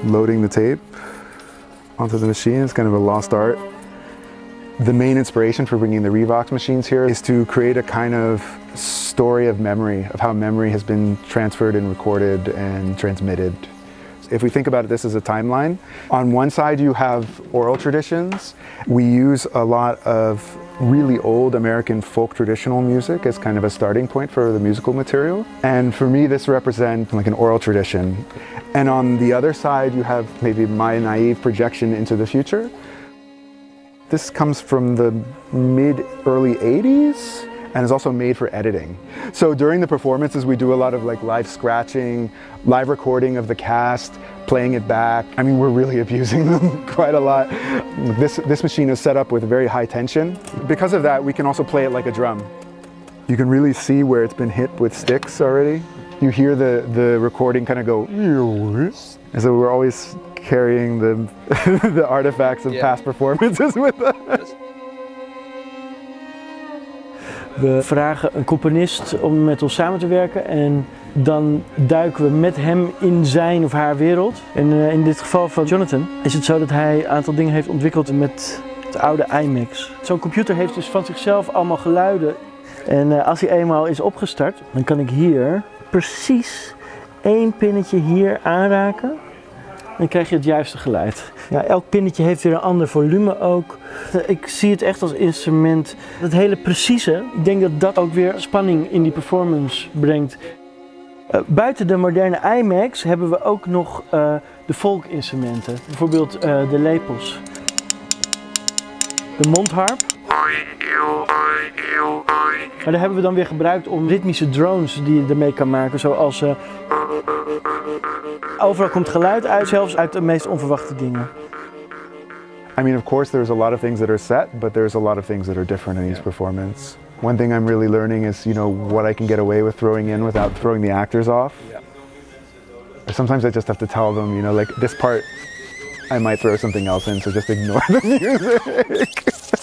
loading the tape onto the machine. It's kind of a lost art. The main inspiration for bringing the Revox machines here is to create a kind of story of memory, of how memory has been transferred and recorded and transmitted. If we think about this as a timeline, on one side you have oral traditions. We use a lot of really old American folk traditional music as kind of a starting point for the musical material. And for me, this represents like an oral tradition. And on the other side, you have maybe my naive projection into the future. This comes from the mid-early 80s and is also made for editing. So during the performances, we do a lot of like live scratching, live recording of the cast, playing it back. I mean, we're really abusing them quite a lot. This machine is set up with very high tension. Because of that, we can also play it like a drum. You can really see where it's been hit with sticks already. You hear the recording kind of go, and so we're always carrying the artifacts of past performances with us. We vragen een componist om met ons samen te werken en dan duiken we met hem in zijn of haar wereld. En in dit geval van Jonathan is het zo dat hij een aantal dingen heeft ontwikkeld met het oude iMax. Zo'n computer heeft dus van zichzelf allemaal geluiden. En als hij eenmaal is opgestart, dan kan ik hier precies één pinnetje hier aanraken. Dan krijg je het juiste geluid. Ja, elk pinnetje heeft weer een ander volume ook. Ik zie het echt als instrument. Het hele precieze, ik denk dat dat ook weer spanning in die performance brengt. Buiten de moderne iMax hebben we ook nog de folkinstrumenten. Bijvoorbeeld de lepels. De mondharp. Maar daar hebben we dan weer gebruikt om ritmische drones die je ermee kan maken. Zoals overal komt geluid uit, zelfs uit de meest onverwachte dingen. I mean, of course, there's a lot of things that are set, but there's a lot of things that are different in each performance. One thing I'm really learning is, what I can get away with throwing in without throwing the actors off. Sometimes I just have to tell them, like this part, I might throw something else in, so just ignore the music.